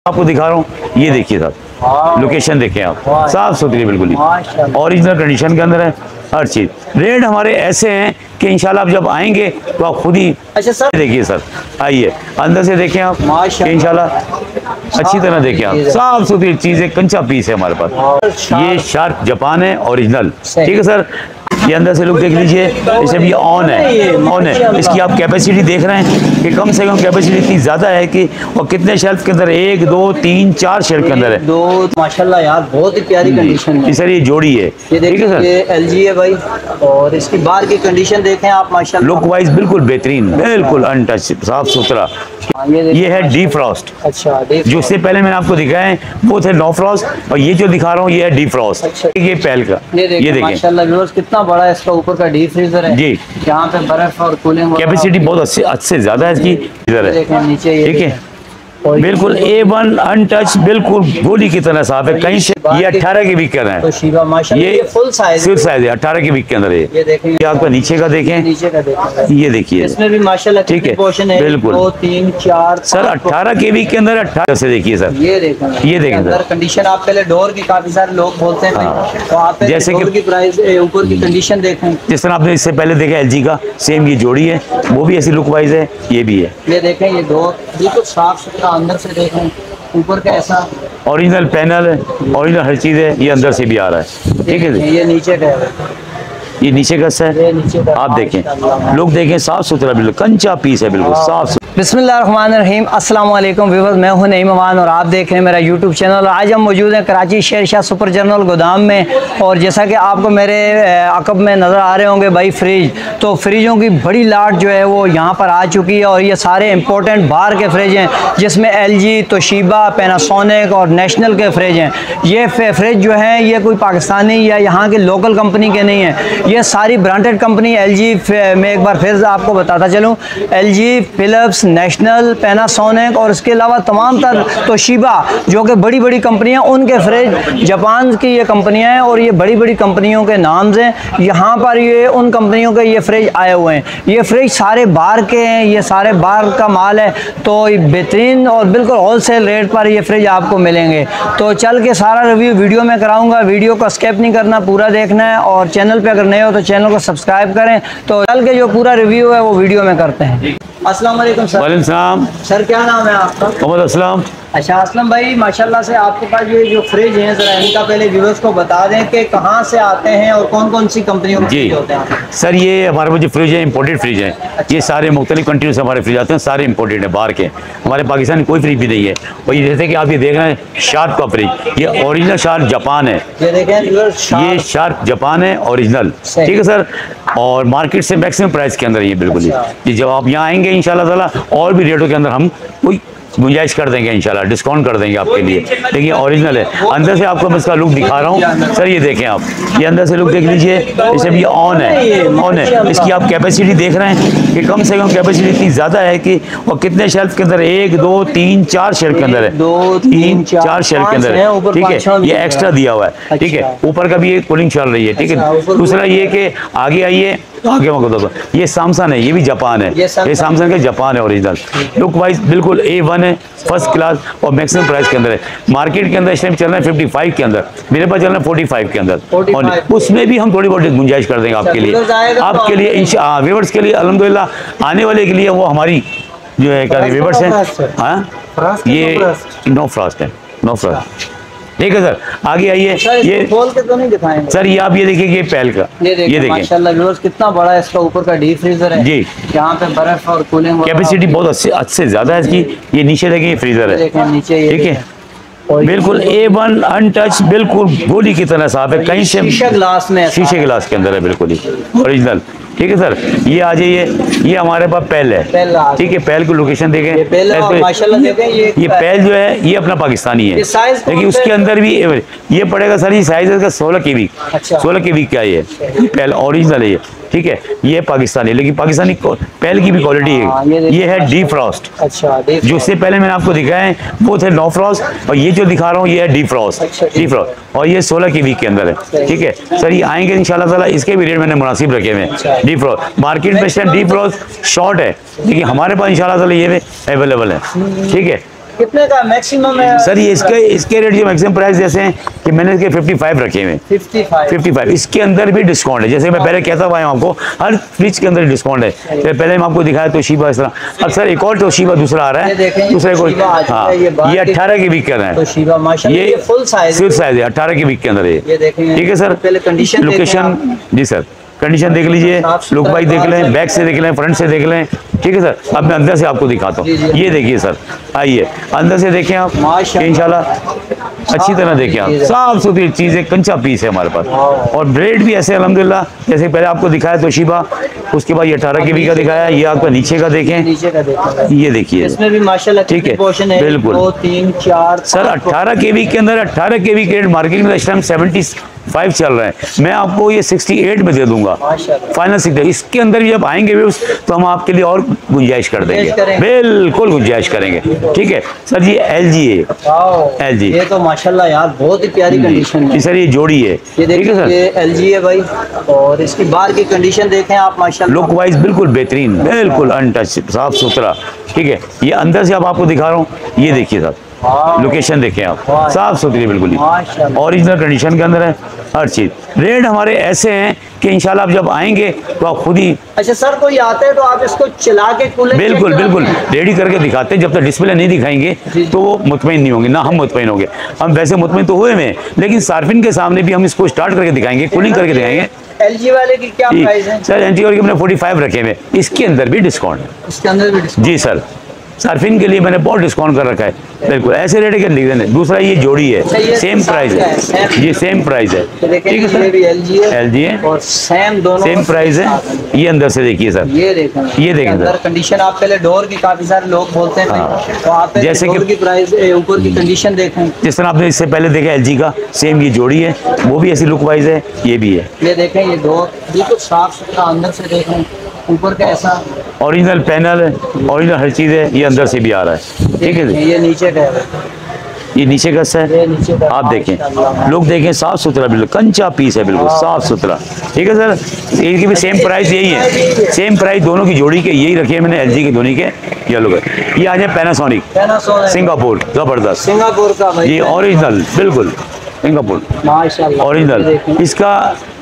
आपको दिखा रहा हूँ, ये देखिए साहब, लोकेशन देखें आप, साफ सुथरी बिल्कुल ही ओरिजिनल कंडीशन के अंदर है हर चीज। रेट हमारे ऐसे हैं कि इंशाल्लाह आप जब आएंगे तो आप खुद ही अच्छा सर देखिए सर, आइए अंदर से देखें आप इंशाल्लाह अच्छी तरह देखें आप, साफ सुथरी चीजें, कंचा पीस है हमारे पास। ये शार्क जापान है ओरिजिनल, ठीक है सर। ये अंदर से लोग देख लीजिए, जैसे भी ऑन है, इसकी आप कैपेसिटी देख रहे हैं कि कम से कम कैपेसिटी इतनी ज़्यादा है कि और कितने शेल्फ के अंदर, 1 2 3 4 शेल्फ के अंदर है। दो माशाल्लाह यार बहुत ही प्यारी कंडीशन है सर। ये जोड़ी है, ये देखिए सर, ये LG है भाई, और इसकी बाहर की कंडीशन देखें आप माशाल्लाह, लुक वाइज बिल्कुल बेहतरीन, बिल्कुल अनटच, साफ सुथरा। ये है डी फ्रॉस्ट। अच्छा, जो इससे पहले मैंने आपको दिखाया है वो थे नो फ्रॉस्ट, और ये जो दिखा रहा हूँ ये है डी फ्रॉस्ट। अच्छा। ये पैल का, ये देखिए माशाल्लाह व्यूअर्स कितना बड़ा है, इसका ऊपर का डीप फ्रीजर है जी, यहाँ पे बर्फ और कूलिंग कैपेसिटी बहुत अच्छे ज्यादा है इसकी। इधर है, नीचे ठीक है, बिल्कुल A1 अनटच, बिल्कुल गोली की तरह साफ है कहीं से। ये 18 के वीक के अंदर है, तो शीबा माशाल्लाह ये फुल साइज है, 18 के वीक के अंदर है। ये देखें, ये आपका नीचे का देखें, नीचे का देखें, ये देखिए, इसमें भी माशाल्लाह ठीक है, बिल्कुल 2 3 4 सर 18 के वीक के अंदर 18 से देखिए सर, ये देखें, ये देखें अंदर कंडीशन। आप पहले डोर की काफी सारे लोग बोलते हैं तो आप जैसे डोर की प्राइस ऊपर की कंडीशन देखें, जिस तरह आपने इससे पहले देखा LG का सेम ये जोड़ी है, वो भी ऐसी लुक वाइज है, ये भी है। ये देखें, ये डोर बिल्कुल साफ सुथरा, अंदर से देखें, ऊपर का ऐसा ओरिजिनल पैनल है, ओरिजिनल हर चीज है, ये अंदर से भी आ रहा है, ठीक है। ये नीचे का है, ये नीचे का है, आप देखें, लोग देखें, साफ सुथरा बिल्कुल कंचा पीस है, बिल्कुल साफ। बिस्मिल्लाहिर्रहमानिर्रहीम, अस्सलाम वालेकुम व्यूअर्स, मैं हूं नईम अमान और आप देख रहे हैं मेरा यूट्यूब चैनल। आज हम मौजूद हैं कराची शेरशाह सुपर जनरल गोदाम में, और जैसा कि आपको मेरे अकब में नज़र आ रहे होंगे भाई फ्रिज, तो फ्रिजों की बड़ी लाट जो है वो यहाँ पर आ चुकी है, और ये सारे इम्पोर्टेंट बाहर के फ्रिज हैं, जिसमें LG, तोशिबा, पैनासोनिक और नेशनल के फ्रिज हैं। ये फ्रिज जो हैं ये कोई पाकिस्तानी या यहाँ के लोकल कंपनी के नहीं हैं, ये सारी ब्रांडेड कंपनी। LG में एक बार फिर आपको बताता चलूँ, LG, फिलिप्स, नेशनल, पैनासोनिक और इसके अलावा तमाम तर तोशिबा जो कि बड़ी बड़ी कंपनियां, उनके फ्रिज जापान की ये कंपनियां हैं, और ये बड़ी बड़ी कंपनियों के नाम हैं। यहाँ पर ये उन कंपनियों के ये फ्रिज आए हुए हैं। ये फ्रिज सारे बाहर के हैं, ये सारे बाहर का माल है, तो बेहतरीन और बिल्कुल होलसेल रेट पर ये फ्रिज आपको मिलेंगे। तो चल के सारा रिव्यू वीडियो में कराऊंगा, वीडियो को स्किप नहीं करना, पूरा देखना है, और चैनल पे अगर नए हो तो चैनल को सब्सक्राइब करें। तो चल के जो पूरा रिव्यू है वो वीडियो में करते हैं। अस्सलाम वालेकुम सर। वालेकुम सलाम सर, क्या नाम है आपका? मोहम्मद असलम। अच्छा असलम भाई, माशाल्लाह से आपके पास ये जो फ्रिज हैं, जरा इनका पहले व्यूअर्स को बता दें कि कहाँ से आते हैं और कौन कौन सी कंपनियों के होते हैं। सर ये हमारे पास जो फ्रिज है इम्पोर्टेड फ्रिज है। अच्छा। ये सारे मुख्तलिफ कंट्रियों से हमारे फ्रिज आते हैं, सारे इम्पोर्टेड है, बाहर के। हमारे पाकिस्तान में कोई फ्रिज भी नहीं है। और ये जैसे कि आप ये देख रहे हैं शार्क का फ्रिज, ये ओरिजिनल शार्क जापान है। ये देखें, ये शार्क जापान है ओरिजिनल, ठीक है सर। और मार्केट से मैक्सिमम प्राइस के अंदर ये बिल्कुल ही। जब आप यहाँ आएंगे इंशाल्लाह ताला और भी रेटों के अंदर हम कोई गुंजाइश कर देंगे, इंशाल्लाह डिस्काउंट कर देंगे आपके लिए। देखिए ओरिजिनल है, अंदर से आपको मैं इसका लुक दिखा रहा हूँ सर, ये देखें आप, ये अंदर से लुक देख लीजिए, जैसे भी ऑन है, इसकी आप कैपेसिटी देख रहे हैं कि कम से कम कैपेसिटी इतनी ज़्यादा है कि और कितने शेल्फ के अंदर, 1 2 3 4 शेल्फ के अंदर है, 2 3 4 शेल्फ के अंदर है, ठीक है। ये एक्स्ट्रा दिया हुआ है, ठीक है, ऊपर का भी कूलिंग चल रही है, ठीक है। दूसरा ये कि आगे आइए, आगे ये सैमसंग है, ये भी जापान है, ये सैमसंग का जापान है ओरिजिनल। लुक वाइज बिल्कुल A1 है, फर्स्ट क्लास, और मैक्सिमम प्राइस के अंदर है। मार्केट के अंदर इस टाइम चल रहा है 55 के अंदर, मेरे पास चल रहा है 45 के अंदर, और उसमें भी हम थोड़ी बहुत गुंजाइश कर देंगे आपके लिए, आपके लिए व्यूअर्स के लिए अल्हम्दुलिल्लाह। आने वाले के लिए वो हमारी जो है व्यूअर्स हैं, हाँ ये नो फ्रॉस्ट है, नो फ्रॉस्ट, ठीक है सर। आगे आइए, ये खोल के तो नहीं दिखाएंगे सर, ये आप ये देखिए, ये पैल का, ये देखिए माशाल्लाह व्यूअर्स कितना बड़ा है, इसका ऊपर का डीप फ्रीजर है जी, यहाँ पे बर्फ और कूलिंग कैपेसिटी बहुत अच्छे ज्यादा है इसकी। ये नीचे देखिए, फ्रीजर है नीचे, ठीक है, बिल्कुल A1 अनटच, बिल्कुल गोली की तरह साफ है कहीं से, शीशे गिलास के अंदर है, बिल्कुल ही ओरिजिनल, ठीक है सर। ये आ जाइए, ये हमारे पास पैल है, ठीक है, पैल की लोकेशन देखें, ये पैल जो है ये अपना पाकिस्तानी है, लेकिन उसके अंदर भी ये पड़ेगा सर, ये साइज है 16 के वीक, 16 के वीक का ये पैल ओरिजिनल है ये, ठीक है। ये पाकिस्तानी, लेकिन पाकिस्तानी पैल की भी क्वालिटी है। ये है डी फ्रॉस्ट। अच्छा, जो इससे पहले मैंने आपको दिखाया है वो थे नो फ्रॉस्ट, और ये जो दिखा रहा हूँ ये है डी फ्रॉस्ट। डी फ्रॉस्ट, और ये 16 के वीक के अंदर है, ठीक है सर। ये आएंगे इंशाल्लाह ताला, इसके भी रेट मैंने मुनासिब रखे हुए हैं। डी फ्रॉस्ट मार्केट में इस टाइम डी फ्रॉस्ट शॉर्ट है, लेकिन हमारे पास इंशाल्लाह ताला ये अवेलेबल है, ठीक है। कितने का मैक्सिमम है सर? ये इसके रेट जो मैक्सिमम प्राइस जैसे हैं कि मैंने इसके 55 रखे हुए हैं। 55 इसके अंदर भी डिस्काउंट है। जैसे मैं पहले कहता हुआ आपको हर फ्रिज के अंदर डिस्काउंट है। तो पहले मैं आपको दिखाया तोशिबा इस तरह। अब सर एक और तोशिबा दूसरा आ रहा है, दूसरे को। हाँ, ये 18 के वीक का है। ये फुल साइज है, 18 के वीक के अंदर है। ठीक है sir. Location ji sir, condition देख लीजिए, लुक वाइज देख लें, बैक से देख लें, फ्रंट से देख लें। ठीक है सर। अब मैं अंदर से आपको दिखाता हूँ। ये देखिए सर, आइए अंदर से देखें आप इंशाल्लाह, अच्छी तरह देखें आप। साफ सुथरी चीज़ें, कंचा पीस है हमारे पास। और ब्रेड भी ऐसे अल्हम्दुलिल्लाह, जैसे पहले आपको दिखाया तोशिबा, उसके बाद ये 18 के वी का दिखाया। ये आपका नीचे का देखें, ये देखिए इसमें भी माशाल्लाह। ठीक है, बिल्कुल 2 3 4 सर। 18 के वी के अंदर 18 के वी के रेट मार्केट में इस टाइम 75 चल रहा है। मैं आपको ये 68 में दे दूंगा फाइनल 60। इसके अंदर भी जब आएंगे व्यूज तो हम आपके लिए और गुंजाइश कर देंगे, बिल्कुल गुंजाइश करेंगे। ठीक है सर। ये LG है, LG। ये तो माशाल्लाह यार बहुत ही प्यारी कंडीशन है सर। ये जोड़ी है, ठीक है सर। ये LG है भाई। और इसकी बाहर की कंडीशन देखें आप माशाल्लाह, लुक वाइज बिल्कुल बेहतरीन, बिल्कुल अनटच, साफ सुथरा। ठीक है। ये अंदर से अब आपको दिखा रहा हूँ, ये देखिए सर, लोकेशन देखें आप, साफ सुथरी बिल्कुल ही, ओरिजिनल कंडीशन के अंदर है हर चीज। रेट हमारे ऐसे हैं कि इंशाल्लाह आप जब आएंगे तो आप खुद ही। अच्छा सर, कोई आता है तो आप इसको चला के बिल्कुल रेडी करके दिखाते हैं। जब तक डिस्प्ले नहीं दिखाएंगे तो वो मुतमईन नहीं होंगे, ना हम मुतमईन होंगे। हम वैसे मुतमईन तो हुए में, लेकिन सार्फिन के सामने भी हम इसको स्टार्ट करके दिखाएंगे, कूलिंग करके दिखाएंगे। LG वाले की क्या प्राइस है सर? LG वाले के मैंने 45 रखे हुए, इसके अंदर भी डिस्काउंट है। इसके अंदर भी डिस्काउंट? जी सर, सार्फिन के लिए मैंने बहुत डिस्काउंट कर रखा है, बिल्कुल ऐसे रेट के रीजन है। दूसरा ये जोड़ी है, सेम प्राइस है, ये सेम प्राइस है। ठीक है सर, LG है और सेम प्राइस है। ये अंदर से देखिए सर, ये देखें सर कंडीशन। आप पहले डोर की, काफी सारे लोग बोलते हैं तो आप जैसे डोर की प्राइस, ऊपर की कंडीशन देखें। जिस तरह आपने इससे पहले देखा LG का, सेम ये जोड़ी है, वो भी ऐसी लुक वाइज है, ये भी है। ये देखें, ये डोर बिल्कुल साफ सुथरा, अंदर से देखें, ऊपर का ऐसा ओरिजिनल पैनल है, ओरिजिनल हर चीज़ है। ये अंदर से भी आ रहा है। ठीक है जी। ये नीचे का है, ये नीचे का है, आप देखें, लोग देखें, साफ सुथरा बिल्कुल कंचा पीस है, बिल्कुल साफ सुथरा। ठीक है सर। इनकी भी सेम प्राइस यही है, सेम प्राइस दोनों की जोड़ी के यही रखे हैं मैंने, LG के दोनों के। येलो के ये आ जाए पैनासोनिक सिंगापुर, जबरदस्त सिंगापुर का भाई, ये ओरिजिनल बिल्कुल सिंगापुर माशाल्लाह ओरिजिनल। इसका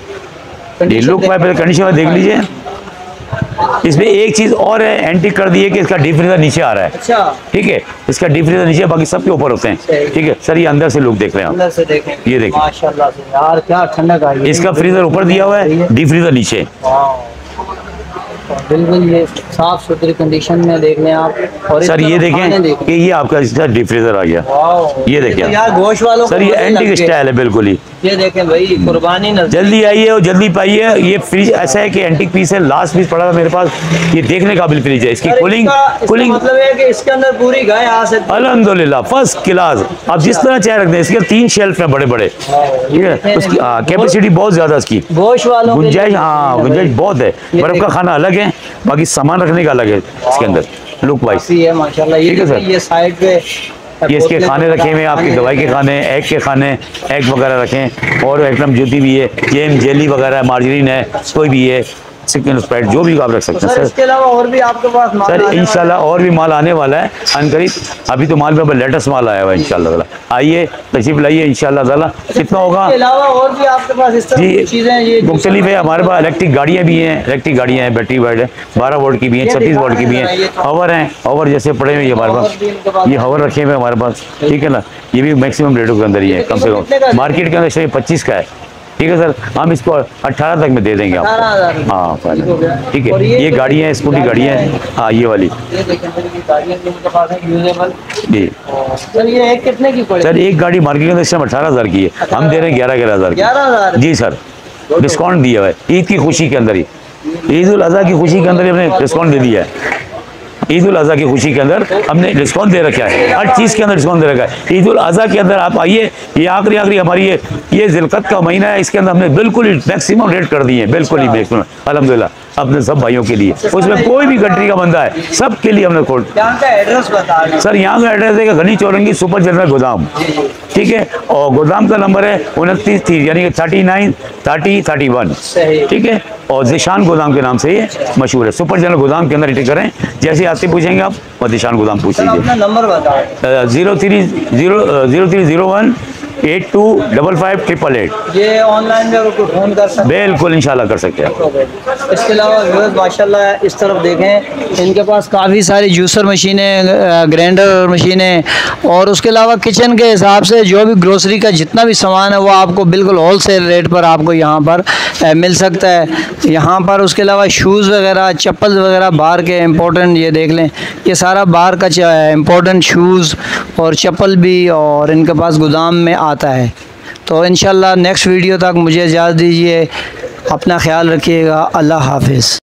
लुक पहले कंडीशन देख लीजिए। इसमें एक चीज और है, एंटी कर दी है कि इसका डीप फ्रीजर नीचे आ रहा है। अच्छा। ठीक है, इसका डीप फ्रीजर नीचे, बाकी सबके ऊपर होते हैं। ठीक है सर। ये अंदर से लोग देख रहे हैं, अंदर से देखें, ये देखें माशाल्लाह से यार क्या ठंडक आई है। इसका फ्रीजर ऊपर दिया हुआ है, डीप फ्रीजर नीचे। बिल्कुल ये साफ सुथरी कंडीशन में देख लें आप। और सर ये देखें कि ये आपका डीप फ्रीजर आ गया, ये देखिए यार गोश्त वालों सर, ये एंटीक स्टाइल है बिल्कुल ही। ये देखें भाई, कुर्बानी न जल्दी आइए और जल्दी पाइए। ये फ्रिज ऐसा है कि एंटीक पीस है, लास्ट पीस पड़ा था मेरे पास, ये देखने काबिल फ्रिज है। इसकी कूलिंग मतलब है कि इसके अंदर पूरी गाय आ सकती है, अल्हम्दुलिल्लाह फर्स्ट क्लास। आप जिस तरह चाहे रख दें, इसके 3 शेल्फ हैं बड़े बड़े। ठीक है, उसकी कैपेसिटी बहुत ज्यादा इसकी, गोश्त वालों गुंजाइश, हाँ गुंजाइश बहुत है। बर्फ का खाना अलग है, बाकी सामान रखने का अलग है इसके अंदर, लुक वाइज है माशाल्लाह। ठीक है सर। ये साइड पे ये इसके खाने रखे हुए हैं, आपकी दवाई के खाने, एग के खाने, एग वगैरह रखें, और एकदम जुती भी है, जेम जेली वगैरह, मार्जरीन है, कोई भी है, चिकन स्प्राइट, जो भी आप रख सकते हैं सर। इसके अलावा और भी आपके पास माल सर इंशाल्लाह और भी माल आने वाला है अनकरीब। अभी तो माल में लेटेस्ट माल आया हुआ है इंशाल्लाह। आइए तशरीफ लाइए इंशाल्लाह ताला। कितना होगा? इसके अलावा और भी आपके पास इस तरह की चीजें ये मुख्तलिफ है हमारे पास। इलेक्ट्रिक गाड़ियाँ भी हैं, इलेक्ट्रिक गाड़ियाँ हैं, बैटरी वाइड है, 12 वोल्ट की भी हैं, 36 वोल्ट की भी हैं। हवर हैं, हवर जैसे पड़े हुए हमारे पास, ये हवर रखे हुए हमारे पास। ठीक है ना, ये भी मैक्सिमम रेटों के अंदर ही है, कम से कम मार्केट के अंदर 25 का है। ठीक है सर, हम इसको 18 तक में दे देंगे आपको। हाँ फाइनल। ठीक है, ये गाड़ियाँ हैं, स्कूटी गाड़ियाँ हैं, हाँ ये वाली जी। सर ये एक कितने की पड़ेगी? सर एक गाड़ी मार्केट के अंदर इस टाइम 18,000 की है, हम दे रहे हैं 11,000 की। 11,000 जी सर, डिस्काउंट दिया हुआ है ईद की खुशी के अंदर ही, ईद उल अज़हा की खुशी के अंदर ही हमने डिस्काउंट दे दिया है। ईद उल अज़हा की खुशी के अंदर हमने डिस्काउंट दे रखा है, हर चीज़ के अंदर डिस्काउंट दे रखा है। ईद उल अज़हा के अंदर आप आइए, ये आखिरी हमारी ये ज़िलक़त का महीना है, इसके अंदर हमने बिल्कुल ही मैक्सिमम रेट कर दिए हैं, बिल्कुल ही मैक्सिमम अल्हम्दुलिल्लाह अपने सब भाइयों के लिए। उसमें कोई भी कंट्री का बंदा है, सब के लिए हमने खोल। यहाँ का एड्रेस बता दें सर, यहाँ का एड्रेस है गनी चौरंगी सुपर जनरल गोदाम। ठीक है, और गोदाम का नंबर है 29 यानी कि 39 30 31। ठीक है, और ज़ीशान गोदाम के नाम से ये मशहूर है। सुपर जनरल गोदाम के अंदर एंट्री करें, जैसे आते पूछेंगे आप और ज़ीशान गोदाम पूछ लीजिए। अपना नंबर बताओ। 0355 ये ऑनलाइन में अगर कोई फ़ोन कर सकते हैं बिल्कुल इंशाल्लाह कर सकते हैं। इसके अलावा व्यूअर्स माशाल्लाह इस तरफ देखें, इनके पास काफ़ी सारी जूसर मशीनें, ग्राइंडर मशीनें, और उसके अलावा किचन के हिसाब से जो भी ग्रोसरी का जितना भी सामान है वो आपको बिल्कुल होल सेल रेट पर आपको यहाँ पर मिल सकता है। यहाँ पर उसके अलावा शूज़ वगैरह, चप्पल वगैरह बाहर के इम्पोर्टेंट, ये देख लें ये सारा बाहर का इम्पोर्टेंट शूज़ और चप्पल भी और इनके पास गोदाम में आता है। तो इंशाल्लाह नेक्स्ट वीडियो तक मुझे इजाज़त दीजिए, अपना ख्याल रखिएगा, अल्लाह हाफिज़।